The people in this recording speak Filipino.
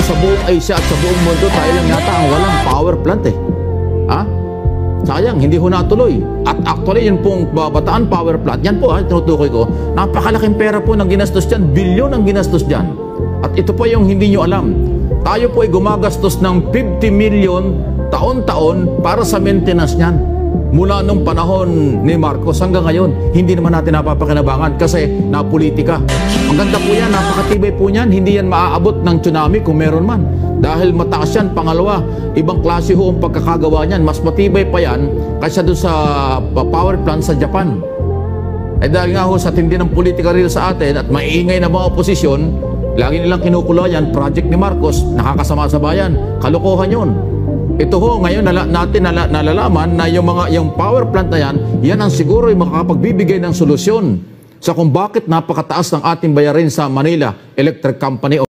sa buong Asia at sa buong mundo, tayo lang yata ang walang power plant eh. Ha? Sayang, hindi ho natuloy. At actually, yun pong Bataan Power Plant, yan po tinutukoy ko, napakalaking pera po ng ginastos dyan, bilyon ang ginastos dyan. At ito po yung hindi nyo alam. Tayo po ay gumagastos ng 50 million taon-taon para sa maintenance niyan. Mula nung panahon ni Marcos hanggang ngayon, hindi naman natin napapakinabangan kasi napolitika. Ang ganda po yan, napakatibay po niyan, hindi yan maaabot ng tsunami kung meron man. Dahil mataas yan, pangalawa, ibang klase ho ang pagkakagawa niyan, mas matibay pa yan kaysa doon sa power plant sa Japan. Eh dahil nga ho sa tindi ng politika rin sa atin at maiingay na mga oposisyon, lagi nilang kinukulayan, project ni Marcos, nakakasama sa bayan, kalokohan yun. Ito ho, ngayon natin nalalaman na yung power plant na yan ang siguro yung makakapagbibigay ng solusyon sa kung bakit napakataas ng ating bayarin sa Manila Electric Company.